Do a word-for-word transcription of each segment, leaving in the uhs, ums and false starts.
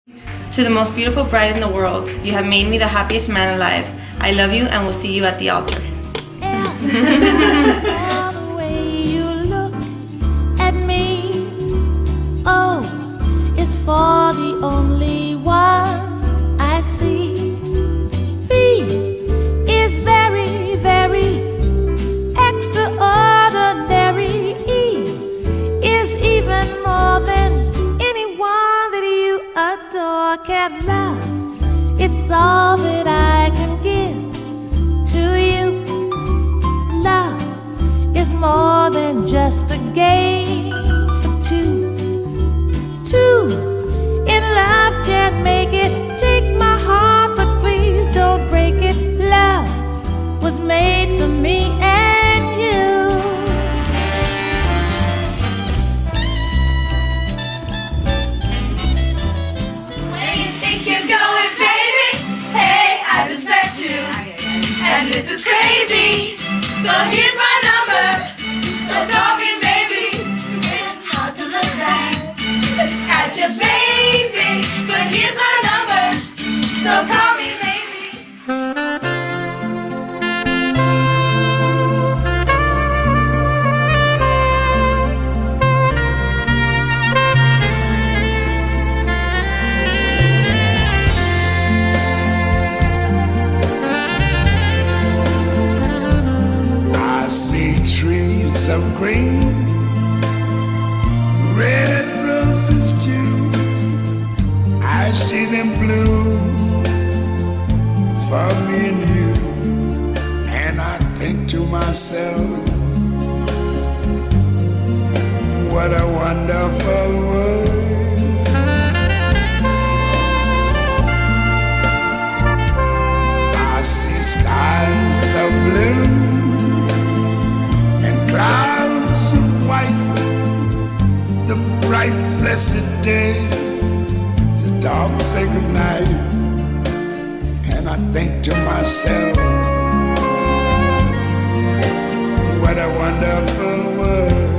To the most beautiful bride in the world, you have made me the happiest man alive. I love you and will see you at the altar. All the way you look at me, oh, it's for the only one I see. B is very, very extraordinary. E is even more than anyone that you adore can love. It's all that I can give to you. Love is more than just a game for two. Two in love can't make it. Take my heart, but please don't break it. Love was made for me and you. Where you think you're going, baby? Hey, I just met you, and this is crazy. So here's my number, so call me baby. It's hard to look back at your baby, but here's my number, so call me baby. Trees of green, red roses too. I see them bloom for me and you, and I think to myself, what a wonderful world. I see skies of blue, clouds of white, the bright blessed day, the dark sacred night, and I think to myself, what a wonderful world.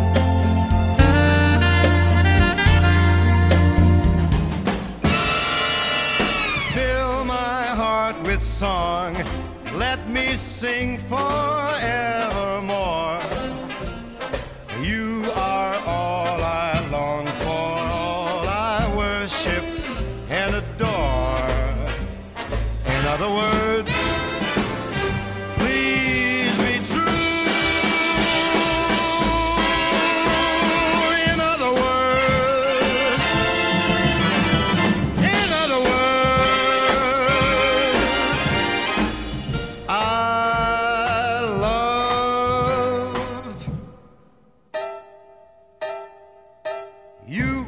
Fill my heart with song, let me sing forevermore. You are all I long for, all I worship and adore. In other words, please be true. In other words, in other words, I love you.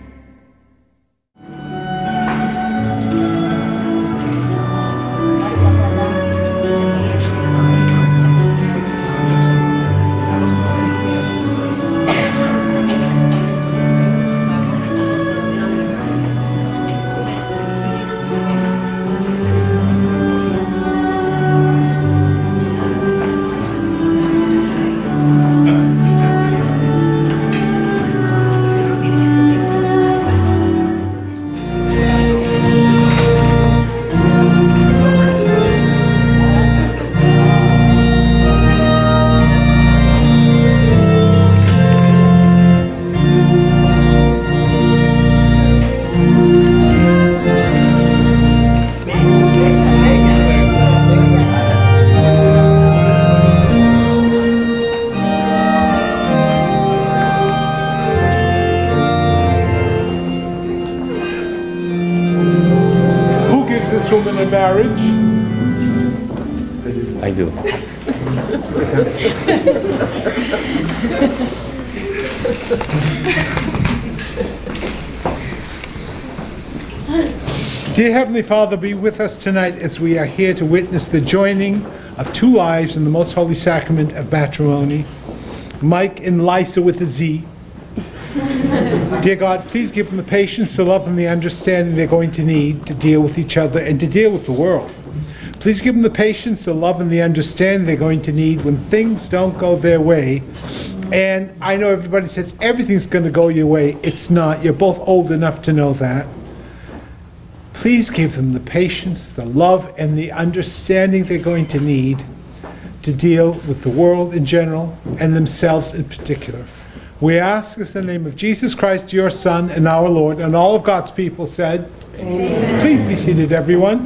This woman in marriage? I do. Dear Heavenly Father, be with us tonight as we are here to witness the joining of two lives in the most holy sacrament of matrimony, Mike and Lisa with a Z. Dear God, please give them the patience, the love, and the understanding they're going to need to deal with each other and to deal with the world. Please give them the patience, the love, and the understanding they're going to need when things don't go their way. And I know everybody says everything's going to go your way. It's not. You're both old enough to know that. Please give them the patience, the love, and the understanding they're going to need to deal with the world in general and themselves in particular. We ask this in the name of Jesus Christ, your Son and our Lord, and all of God's people said, Amen. Please be seated, everyone.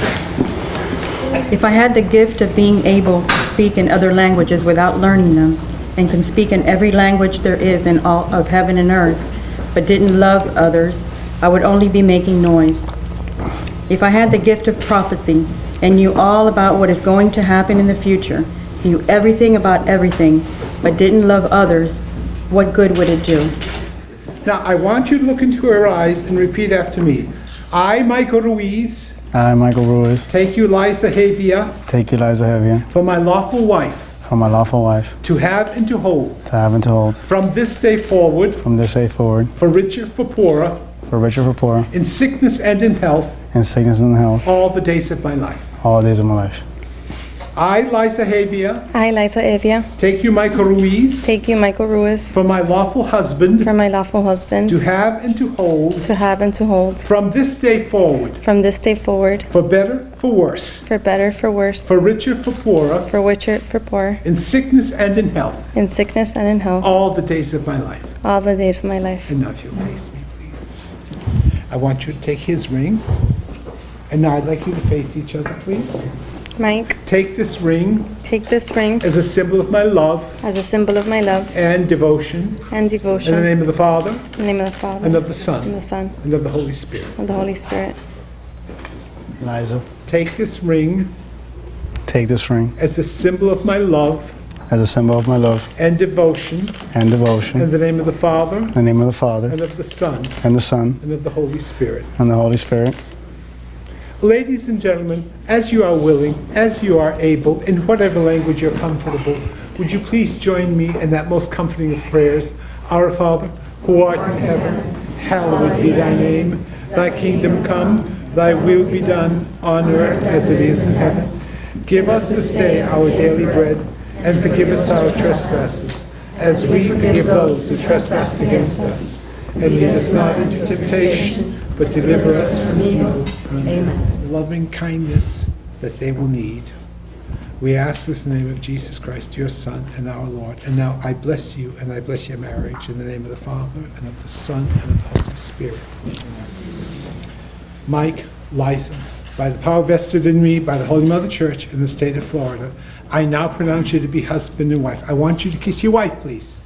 If I had the gift of being able to speak in other languages without learning them, and can speak in every language there is in all of heaven and earth, but didn't love others, I would only be making noise. If I had the gift of prophecy and knew all about what is going to happen in the future, knew everything about everything, but didn't love others, what good would it do? Now, I want you to look into her eyes and repeat after me. I, Michael Ruiz, I, Michael Ruiz, take you, Liza Havia, take you, Liza Havia, for my lawful wife, for my lawful wife, to have and to hold, to have and to hold, from this day forward, from this day forward, for richer, for poorer, for richer, for poorer, in sickness and in health, in sickness and in health, all the days of my life. all the days of my life. I, Liza Havia, I, Liza Avia, take you, Michael Ruiz, take you, Michael Ruiz, for my lawful husband, for my lawful husband, to have and to hold, to have and to hold, from this day forward, from this day forward, for better, for worse, for better, for worse, for richer, for poorer, for richer, for poor, in sickness and in health, in sickness and in health, all the days of my life. all the days of my life. And now if you'll face me, please. I want you to take his ring. And now I'd like you to face each other, please. Mike, Take this ring take this ring as a symbol of my love as a symbol of my love and devotion. and In devotion. the name of the Father, In the name of the Father, and of the and Son, the Son, and of the Holy Spirit. and the Holy Spirit. Liza, Take this ring take this ring as a symbol of my love as a symbol of my love and devotion. and devotion. In the name of the Father, In the name of the Father, and of the Son, and the Son, and of the Holy Spirit. and the Holy Spirit. Ladies and gentlemen, as you are willing, as you are able, in whatever language you're comfortable, would you please join me in that most comforting of prayers? Our Father, who art in heaven, hallowed be thy name. Thy kingdom come, thy will be done, on earth as it is in heaven. Give us this day our daily bread, and forgive us our trespasses, as we forgive those who trespass against us. And lead us not into temptation, but deliver us from evil. Amen. Loving kindness that they will need. We ask this in the name of Jesus Christ, your Son and our Lord. And now I bless you, and I bless your marriage in the name of the Father, and of the Son, and of the Holy Spirit. Mike, Liza, by the power vested in me by the Holy Mother Church in the state of Florida, I now pronounce you to be husband and wife. I want you to kiss your wife, please.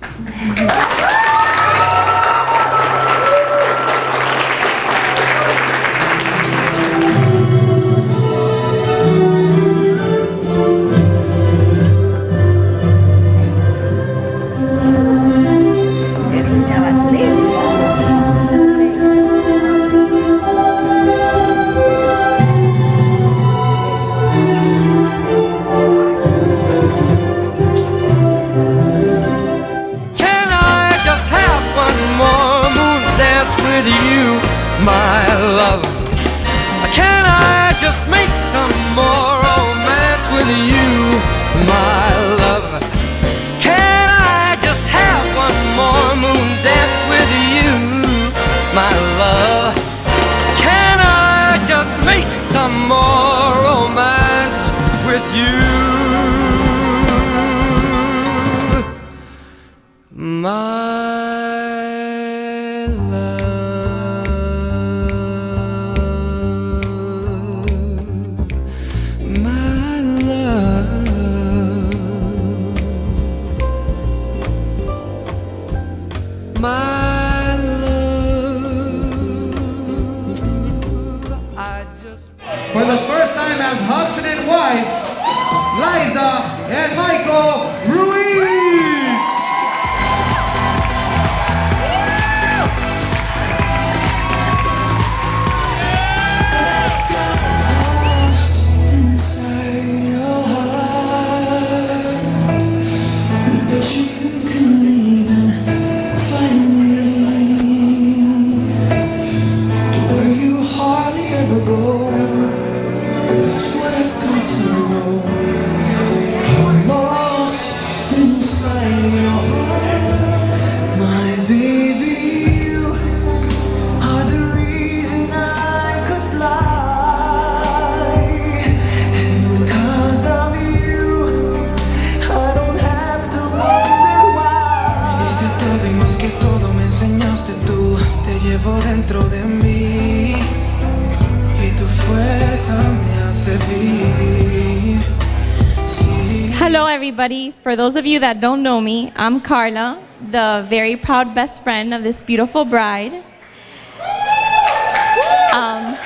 Can I just have one more moon dance with you, my love? Can I just make some more romance with you, my love? Can I just have one more moon dance with you, my love? Can I just make some more romance with you, my love, my love, my love. I just For the first time as husband and wife, Liza and Michael Ruiz. That's what I've come to know. I'm lost everybody. For those of you that don't know me, I'm Carla, the very proud best friend of this beautiful bride. Um,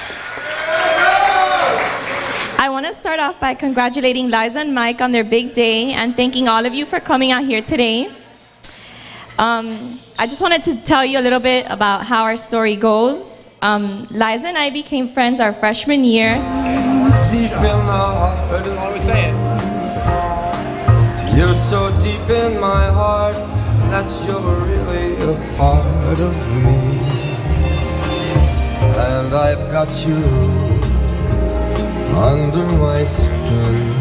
I want to start off by congratulating Liza and Mike on their big day and thanking all of you for coming out here today. Um, I just wanted to tell you a little bit about how our story goes. Um, Liza and I became friends our freshman year. Deep in the heart, what are we saying? You're so deep in my heart that you're really a part of me. And I've got you under my skin.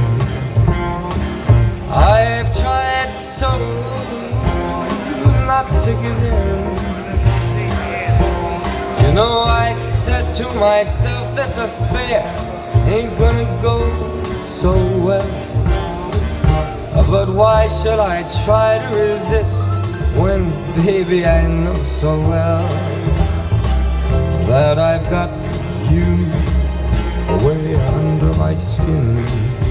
I've tried so not to give in. You know, I said to myself, this affair ain't gonna go so well. But why should I try to resist when, baby, I know so well that I've got you way under my skin.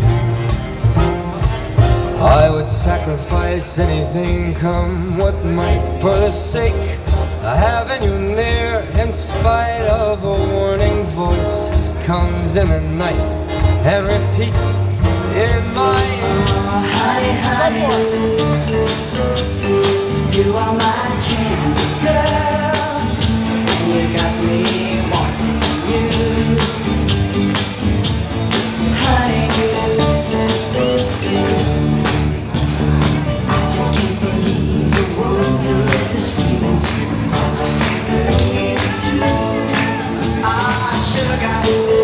I would sacrifice anything, come what might, for the sake of having you near, in spite of a warning voice that comes in the night and repeats in my ear. Honey, honey, you are my candy girl, and you got me wanting you. Honey, I just can't believe the wonder of this feeling too. I just can't believe it's true. Ah, sugar.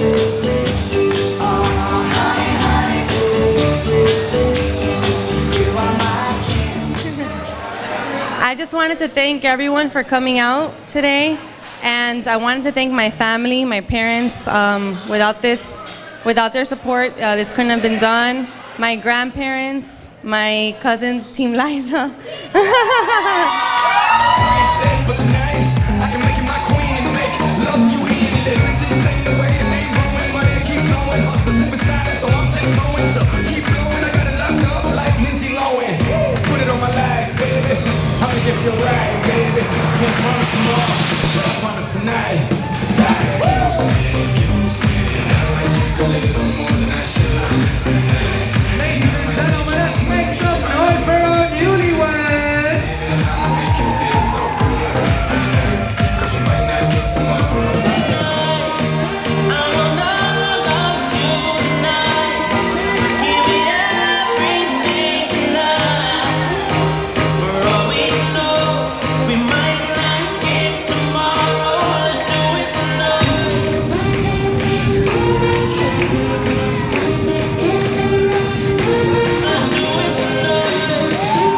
I just wanted to thank everyone for coming out today, and I wanted to thank my family, my parents. Um, without this, without their support, uh, this couldn't have been done. My grandparents, my cousins, Team Liza. If you're right, baby, can't promise tomorrow, but I promise tonight. Excuse me, excuse me, and I might drink a little more than I should tonight. Ladies and gentlemen, let's make some noise for our newlyweds. I'll make you feel so good tonight, 'cause we might not get tomorrow. I wanna love you tonight. Give me everything tonight. For all we know, we might not get tomorrow. Let's do it tonight. Let's do it tonight.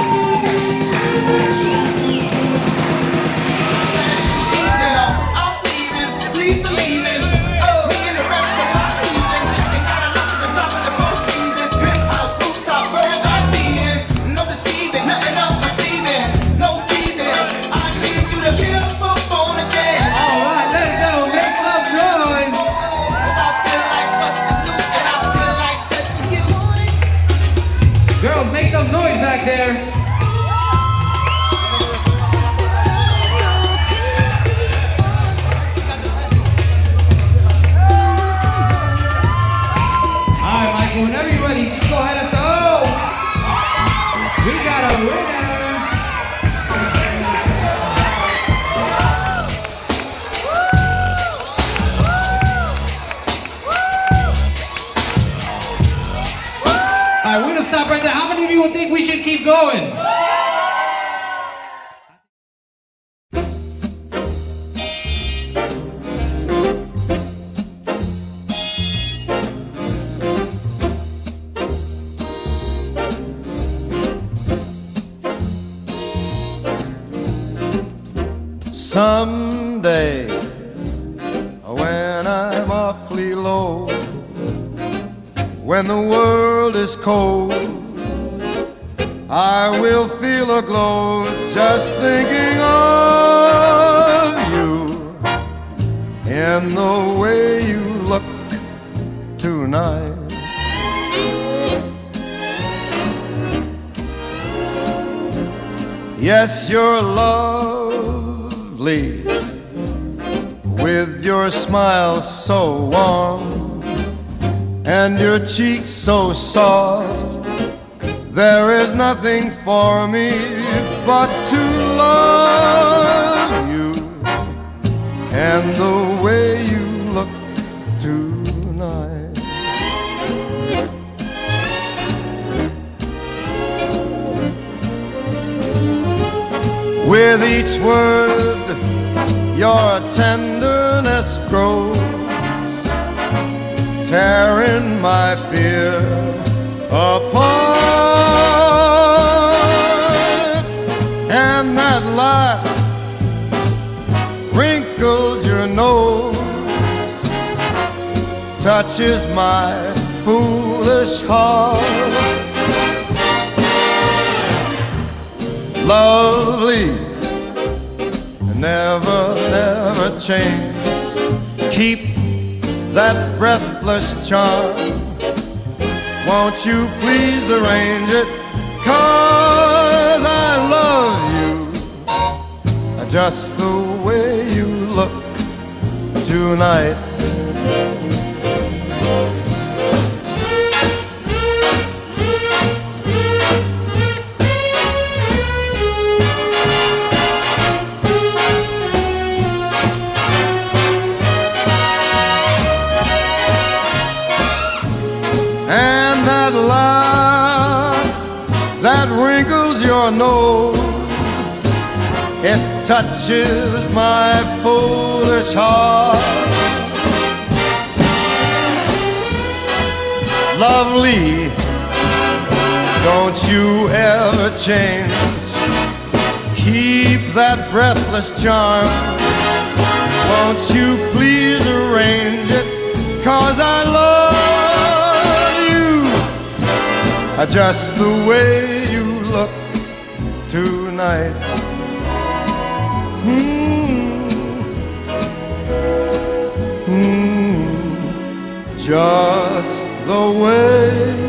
I'm leaving, please believe it. Me and the rest of my evenings. Ain't got a lot at the top of the Four Seasons. Penthouse, rooftop, birds are feeding. No deceiving, nothing else for Steven. No teasing. I need you to get up, up on the dance. All right, let's go. Make some noise. 'Cause I feel like busting loose and I feel like touching you. Girls, make some noise back there. All right, Michael, whenever you're ready, just go ahead and say, oh, we got a winner. All right, we're gonna stop right there. How many of you think we should keep going? Someday, when I'm awfully low, when the world is cold, I will feel a glow just thinking of you in the way you look tonight. Yes, you're lovely, with your smile so warm and your cheeks so soft. There is nothing for me but to love you and the way you look tonight. With each word your tenderness grows, tearing my fear apart. And that laugh wrinkles your nose, touches my foolish heart. Lovely, never, never change. Keep that breathless charm. Won't you please arrange it? 'Cause I love you just the way you look tonight. And that laugh that wrinkles your nose, it touches my foolish heart. Lovely, don't you ever change. Keep that breathless charm. Won't you please arrange it? 'Cause I love just the way you look tonight. Mm. Mm. Just the way